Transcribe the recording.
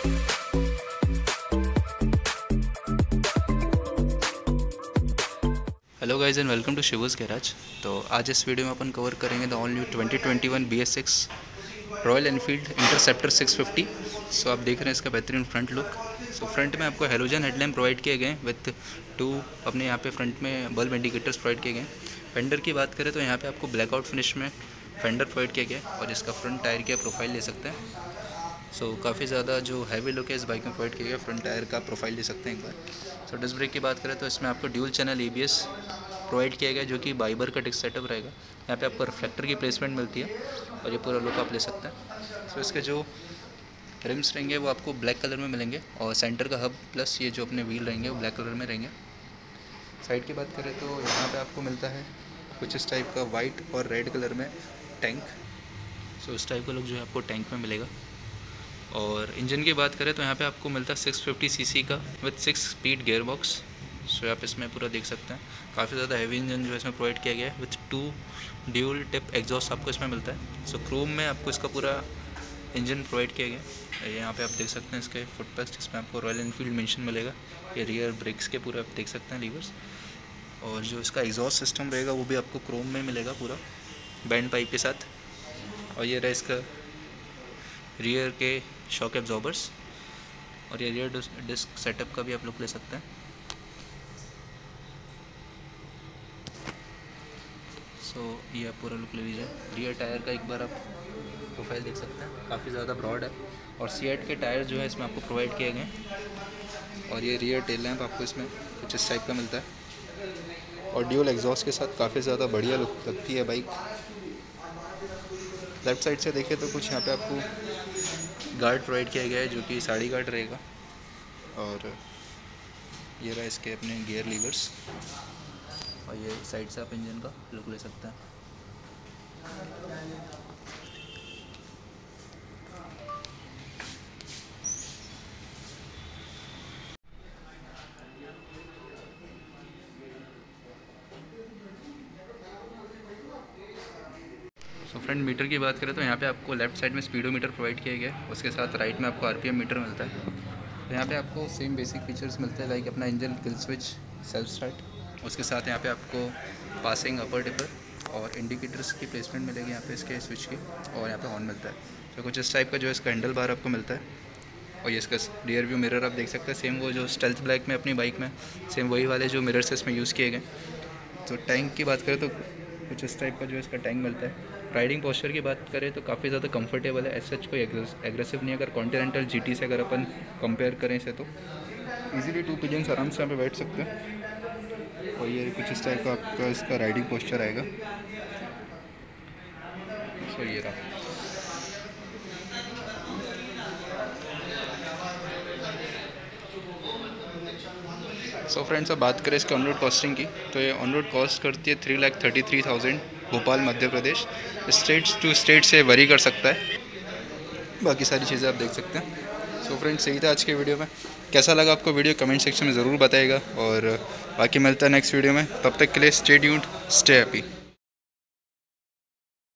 Hello guys and welcome to Shivu's garage. तो आज इस वीडियो में अपन कवर करेंगे the all new 2021 BS6 Royal Enfield Interceptor 650। So आप देख रहे हैं इसका बेहतरीन फ्रंट लुक। सो फ्रंट में आपको हेलोजन हेडलैम्प प्रोवाइड किए गए विथ 2 अपने यहाँ पे फ्रंट में बल्ब इंडिकेटर्स प्रोवाइड किए गए। फेंडर की बात करें तो यहाँ पे आपको ब्लैकआउट फिनिश में फेंडर प्रोवाइड किया गया और इसका फ्रंट टायर की प्रोफाइल ले सकते हैं। सो काफ़ी ज़्यादा जो हैवी लुक है इस बाइक में प्रोवाइड किया गया। फ्रंट टायर का प्रोफाइल ले सकते हैं एक बार। सो डिस्क ब्रेक की बात करें तो इसमें आपको ड्यूल चैनल ABS प्रोवाइड किया गया जो कि बाइबर का डिस्क सेटअप रहेगा। यहाँ पे आपको रिफ्लेक्टर की प्लेसमेंट मिलती है और ये पूरा लुक आप ले सकते हैं। सो इसके जो रिम्स रहेंगे वो आपको ब्लैक कलर में मिलेंगे और सेंटर का हब प्लस ये जो अपने व्हील रहेंगे वो ब्लैक कलर में रहेंगे। साइड की बात करें तो यहाँ पे आपको मिलता है कुछ इस टाइप का वाइट और रेड कलर में टैंक। सो इस टाइप का लुक जो है आपको टैंक में मिलेगा। और इंजन की बात करें तो यहाँ पे आपको मिलता है 650cc का with 6 speed gear box. So आप इसमें पूरा देख सकते हैं काफ़ी ज़्यादा हैवी इंजन जो है इसमें प्रोवाइड किया गया है विथ 2 ड्यूल टिप एग्जॉस्ट आपको इसमें मिलता है। सो क्रोम में आपको इसका पूरा इंजन प्रोवाइड किया गया। यहाँ पे आप देख सकते हैं इसके फुटपेस्ट जिसमें आपको रॉयल एनफील्ड मेंशन मिलेगा। ये रियर ब्रेक्स के पूरे आप देख सकते हैं लीवर्स। और जो इसका एग्जॉस्ट सिस्टम रहेगा वो भी आपको क्रोम में मिलेगा पूरा बैंड पाइप के साथ। और ये रहा इसका रियर के शॉक एब्जॉर्बर्स और ये रियर डिस्क सेटअप का भी आप लुक ले सकते हैं। सो ये आप पूरा लुक ले लीजिए। रियर टायर का एक बार आप प्रोफाइल देख सकते हैं, काफ़ी ज़्यादा ब्रॉड है और C8 के टायर जो है इसमें आपको प्रोवाइड किए गए। और ये रियर टेल लैंप आपको इसमें कुछ इस टाइप का मिलता है और ड्यूल एग्जॉस्ट के साथ काफ़ी ज़्यादा बढ़िया लुक लगती है बाइक। लेफ्ट साइड से देखें तो कुछ यहाँ पे आपको गार्ड प्रोवाइड किया गया है जो कि साड़ी गार्ड रहेगा। और ये रहा इसके अपने गियर लीवर्स और ये साइड से आप इंजन का लुक ले सकते हैं। सो फ्रंट मीटर की बात करें तो यहाँ पे आपको लेफ्ट साइड में स्पीडोमीटर प्रोवाइड किया गया है, उसके साथ राइट में आपको RPM मीटर मिलता है। तो यहाँ पे आपको सेम बेसिक फीचर्स मिलते हैं लाइक अपना engine kill switch self start. उसके साथ यहाँ पे आपको पासिंग अपर टिपर और इंडिकेटर्स की प्लेसमेंट मिलेगी यहाँ पे इसके स्विच की। और यहाँ पे हॉर्न मिलता है। तो कुछ इस टाइप का जो इसका हैंडल बार आपको मिलता है। और ये इसका रियर व्यू मिरर आप देख सकते हैं सेम वो जो स्टेल्थ ब्लैक में अपनी बाइक में सेम वही वाले जो मिरर्स इसमें यूज़ किए गए। तो टैंक की बात करें तो कुछ इस टाइप का जो इसका टैंक मिलता है। राइडिंग पोस्चर की बात करें तो काफ़ी ज़्यादा कंफर्टेबल है, एज सच कोई एग्रेसिव नहीं है। अगर कॉन्टिनेंटल GT से अगर अपन कंपेयर करें इसे तो इजीली 2 पिलियंस आराम से यहाँ पे बैठ सकते हैं। और ये कुछ इस टाइप का आपका इसका राइडिंग पोस्चर आएगा। सो ये रहा। सो फ्रेंड्स अब बात करें इसके ऑन रोड कॉस्टिंग की तो ये ऑन रोड कॉस्ट करती है 3,33,000 Bhopal Madhya Pradesh. State to state से वरी कर सकता है, बाकी सारी चीज़ें आप देख सकते हैं। सो फ्रेंड्स यही था आज के वीडियो में। कैसा लगा आपको वीडियो कमेंट सेक्शन में ज़रूर बताइएगा और बाकी मिलता है नेक्स्ट वीडियो में। तब तक के लिए स्टे ट्यून्ड, स्टे हैप्पी।